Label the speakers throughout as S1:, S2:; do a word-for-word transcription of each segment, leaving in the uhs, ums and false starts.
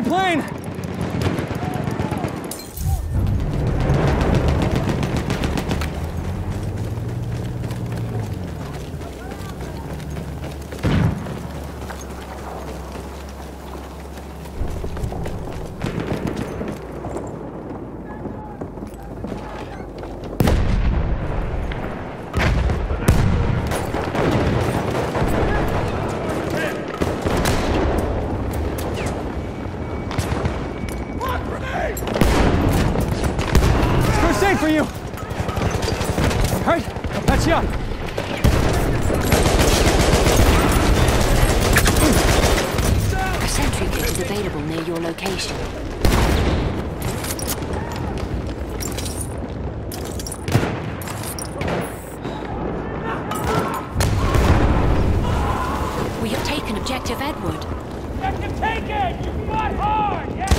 S1: plane! For you. All right, I'll patch you up.
S2: A sentry kit is available near your location. We have taken Objective Edward.
S3: Objective taken! You fought hard! Yes!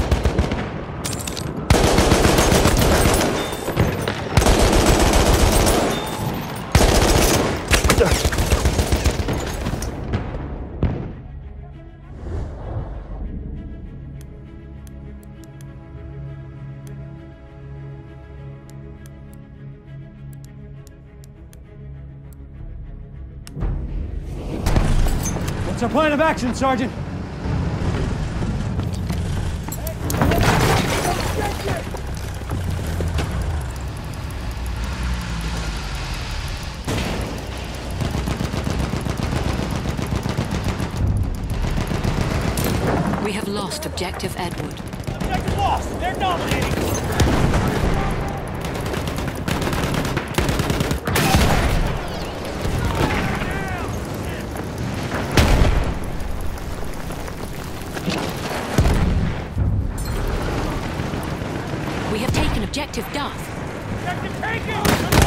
S1: What's our plan of action, Sergeant?
S2: We have lost Objective Edward.
S3: Objective lost! They're dominating!
S2: We have taken Objective Duff.
S3: Objective taken!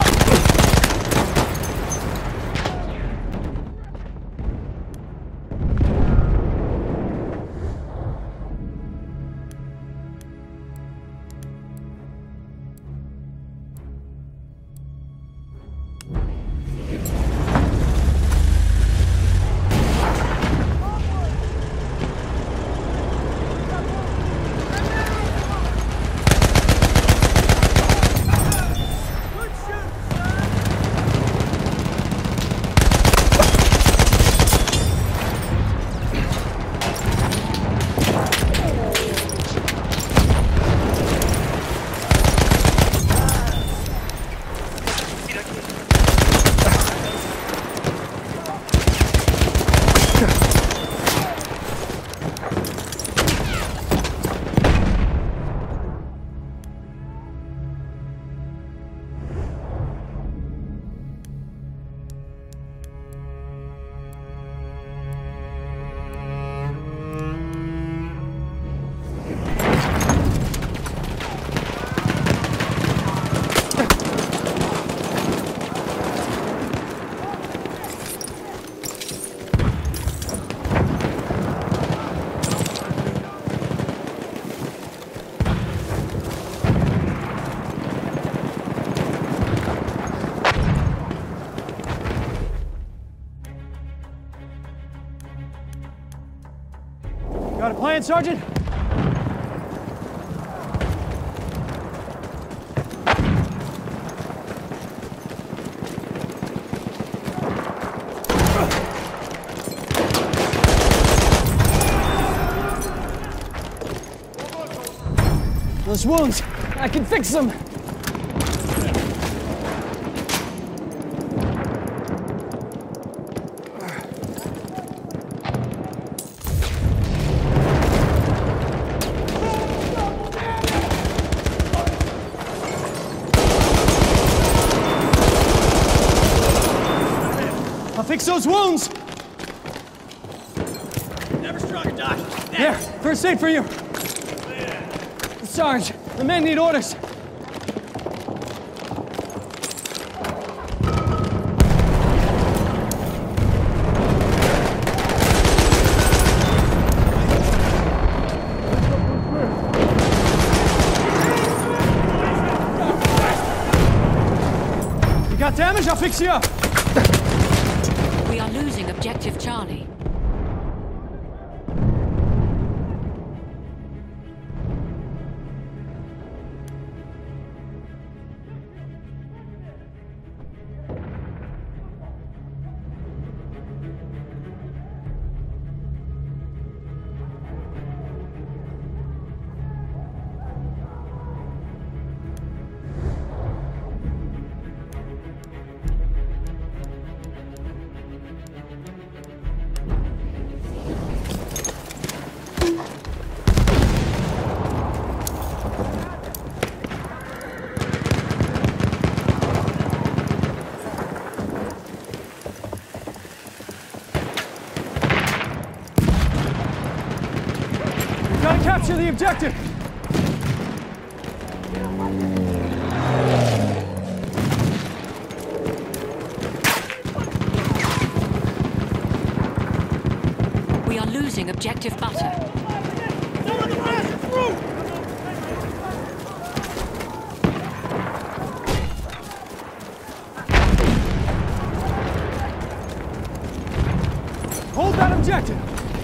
S1: Got a plan, Sergeant? Those wounds, I can fix them! I'll fix those wounds!
S3: Never stronger, Doc.
S1: Here, first aid for you! Sarge, the men need orders. You got damage? I'll fix you up.
S2: We are losing Objective Charlie.
S1: Capture the objective!
S2: We are losing objective butter.
S3: Some of the rest are through!
S1: Hold that objective!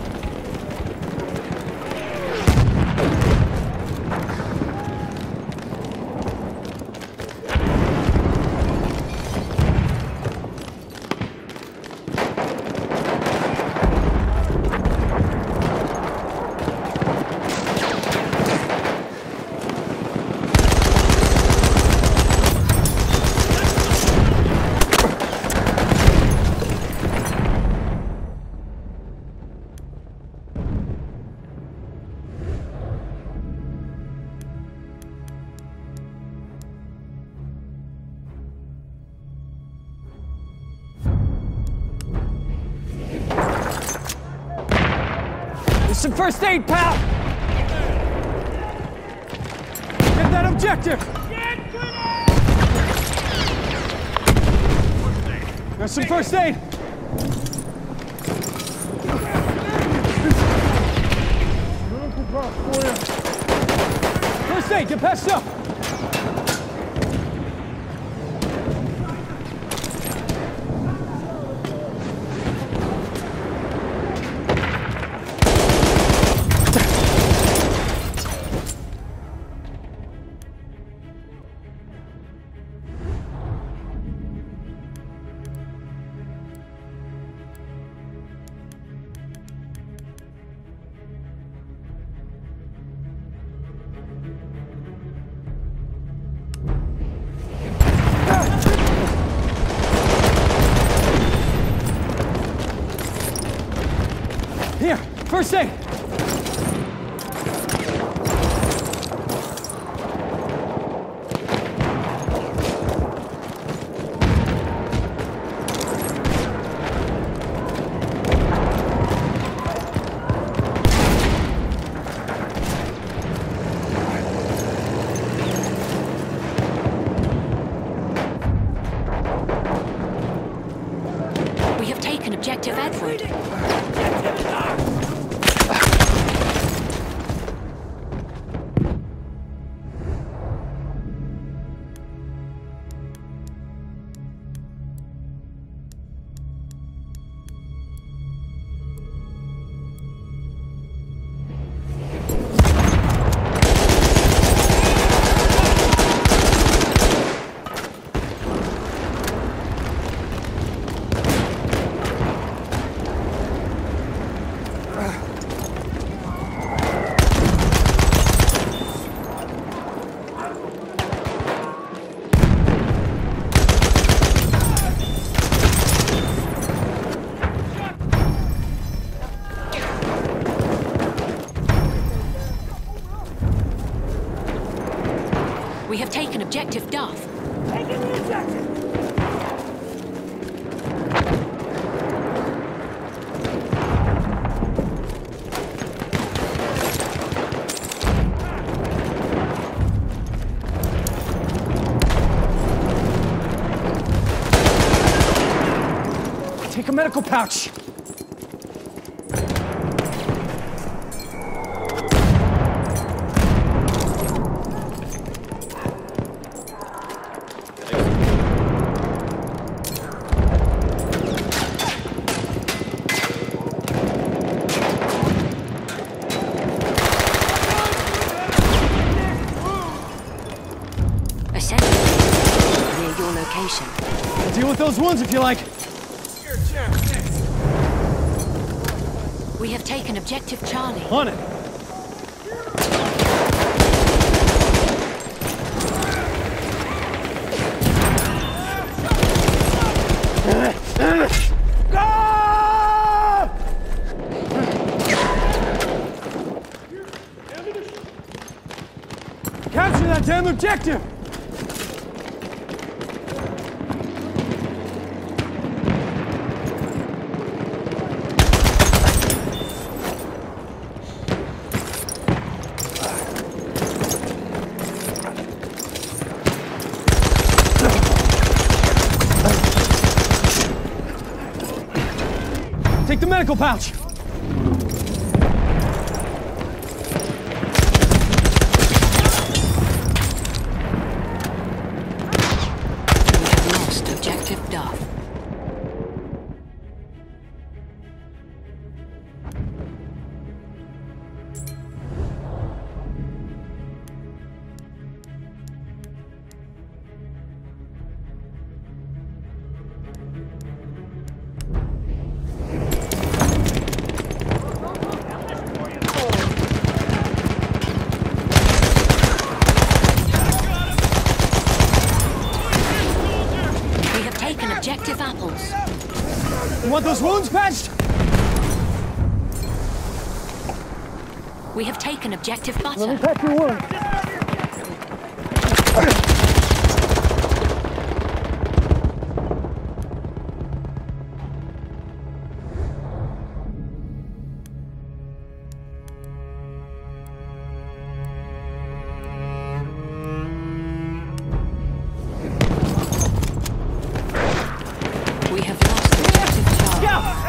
S1: Some first aid, pal! Get that objective! There's some first aid! First aid, get patched up! Here, first aid!
S2: We have taken objective Edward. We have taken objective Duff.
S3: Taking the objective!
S1: Take a medical pouch!
S2: Near your location.
S1: Deal with those wounds if you like.
S2: We have taken objective Charlie.
S1: On it. Capture that damn objective! Take the medical pouch.
S2: We have lost objective Duff. Objective apples.
S1: You want those wounds patched?
S2: We have taken objective butter.
S1: Let me patch your wounds.
S2: We have lost objective Charlie.
S1: Yeah.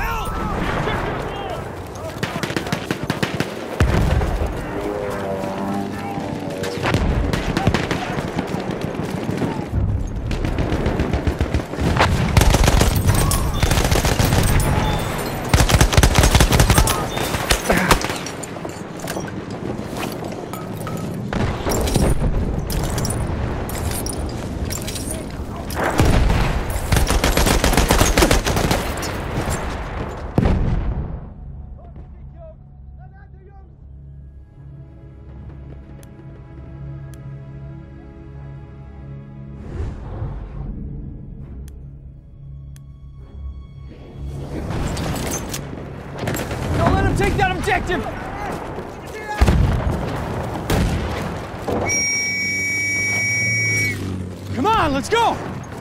S1: Don't let him take that objective! Come on, let's go!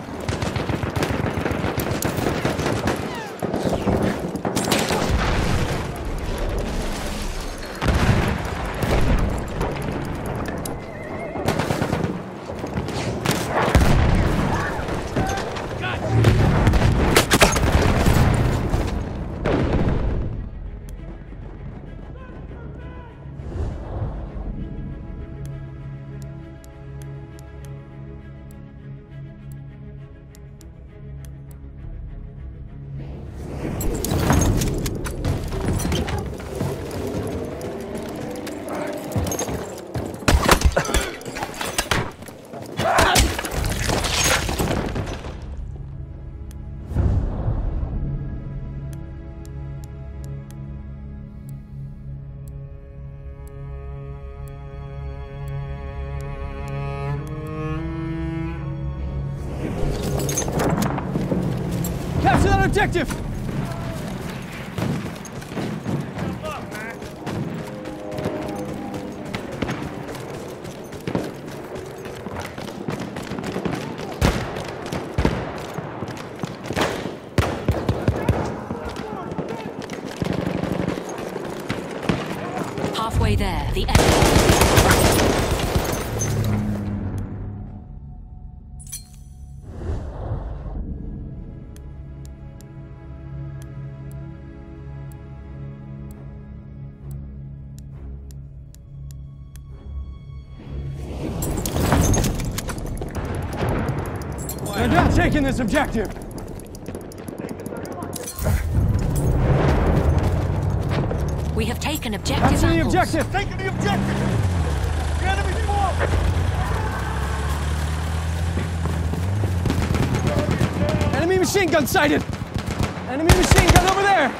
S1: Capture that objective!
S2: Halfway there, the enemy.
S1: They're not taking this objective!
S2: We have taken objective
S1: Capture the
S2: apples.
S1: objective!
S3: Taking the objective! The enemy's forward!
S1: Enemy machine gun sighted! Enemy machine gun over there!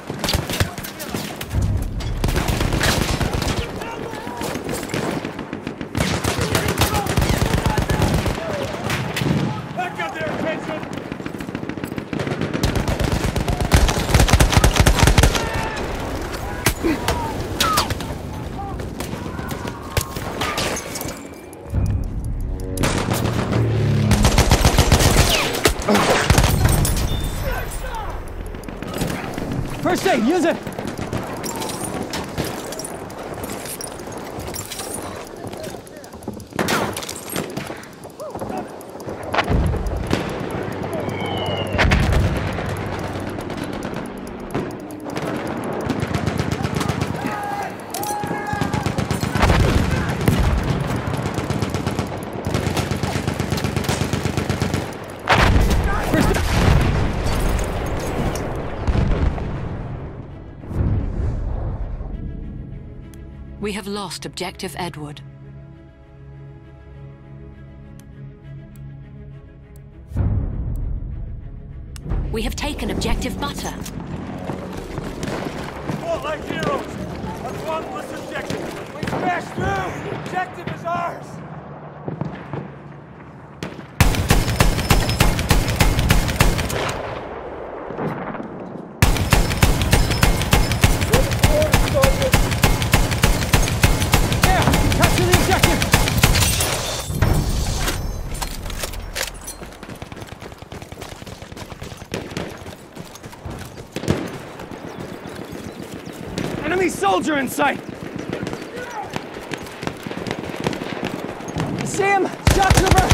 S3: Back up there, attention!
S1: First aid, use it!
S2: We have lost Objective Edward. We have taken Objective Butter.
S3: Fought like heroes. I've won this objective. We smashed through. The objective is ours.
S1: Enemy soldier in sight! See him! Shock trooper!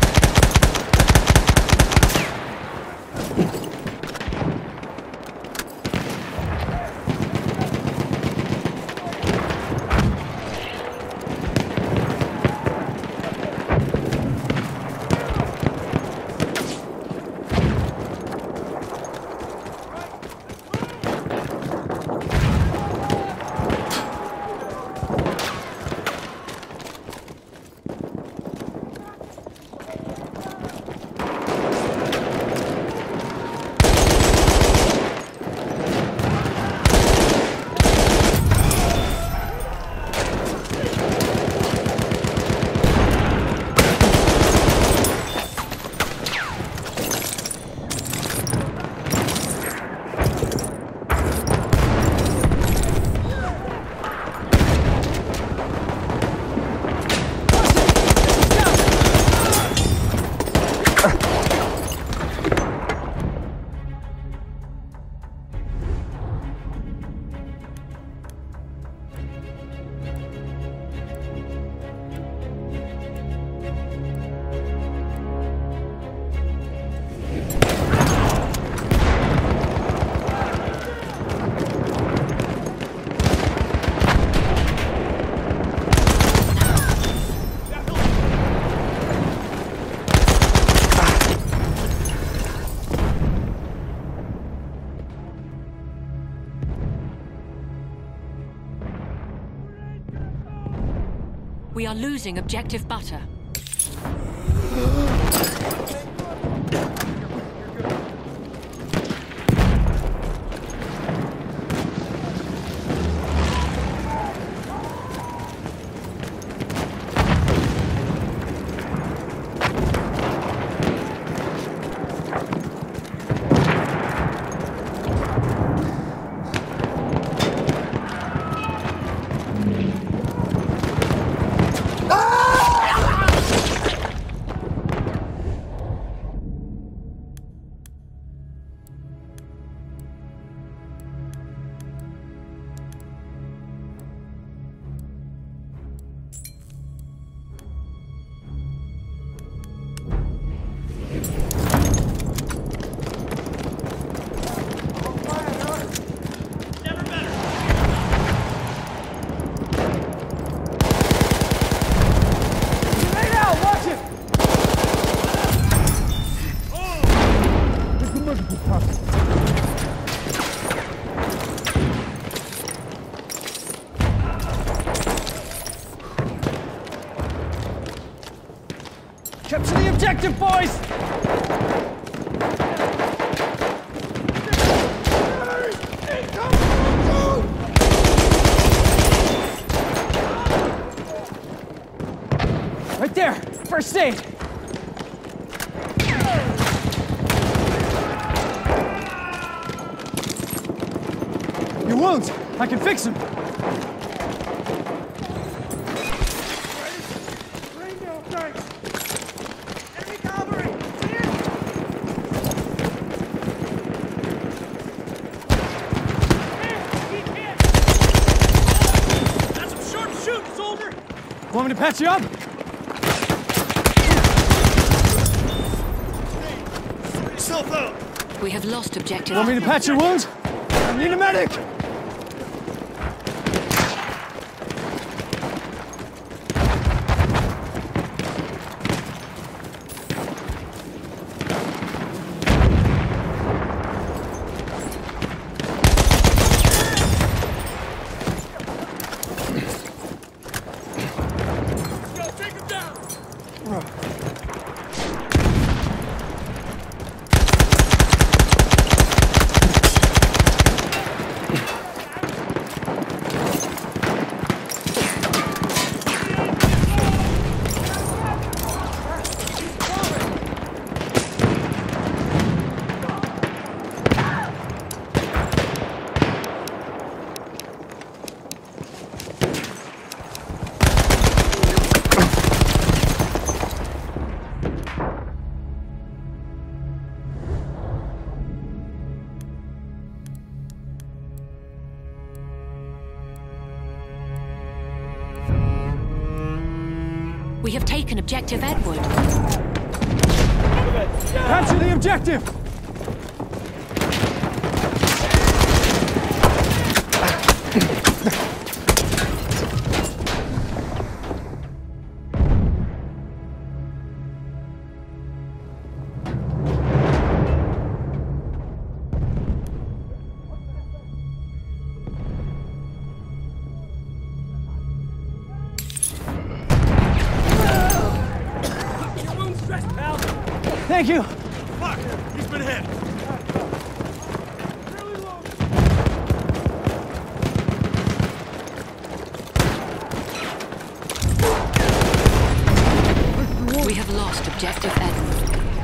S2: We are losing Objective Butter.
S1: Capture the objective, boys! Right there! First aid! Your wounds! I can fix them! Want me to patch you up?
S3: Yourself out.
S2: We have lost Objective.
S1: Want me to patch your wounds? I need a medic!
S2: We have taken objective Edward.
S1: Capture the objective! Thank you!
S3: Fuck! He's been hit!
S2: We have lost objective Edward.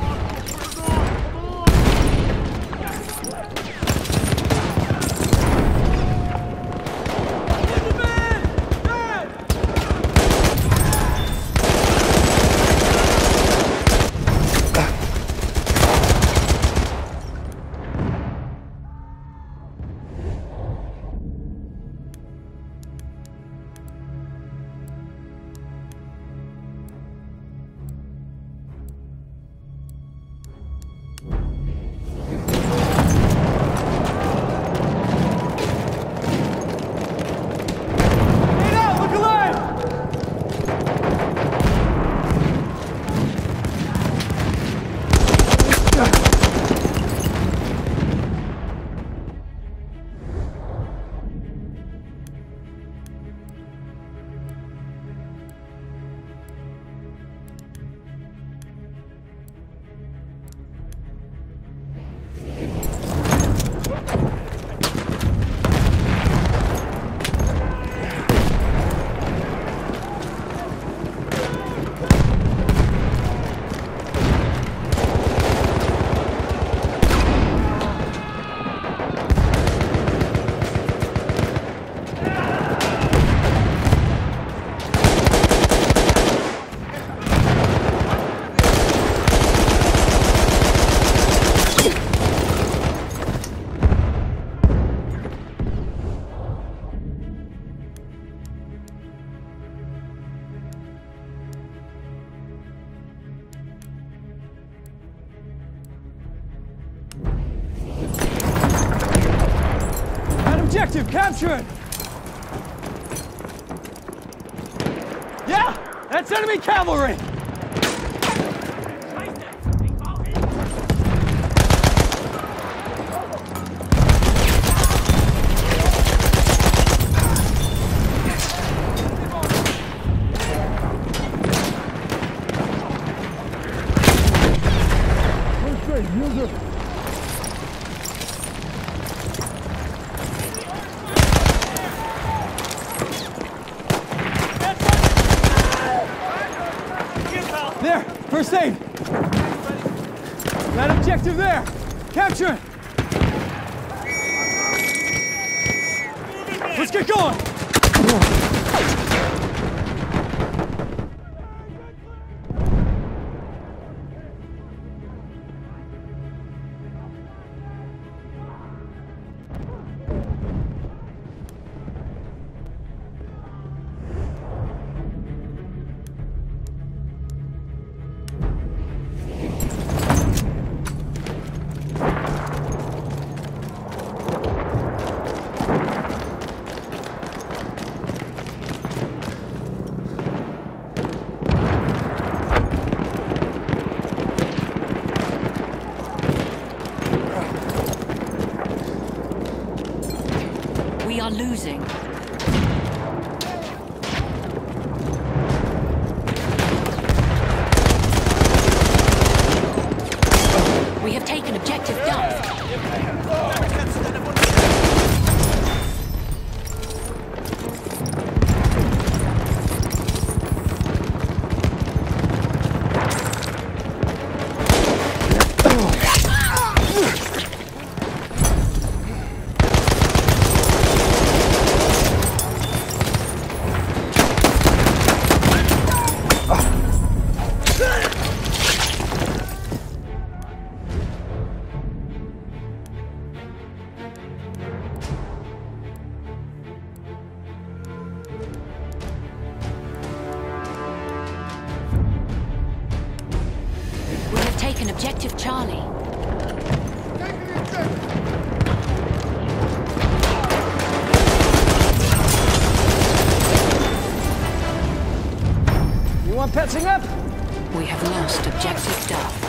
S1: Objective captured! Yeah! That's enemy cavalry! There! First aid! That objective there! Capture it! Let's get going!
S2: We are losing. We have taken objective Duff. Charlie.
S1: You want patching up?
S2: We have lost objective Duff.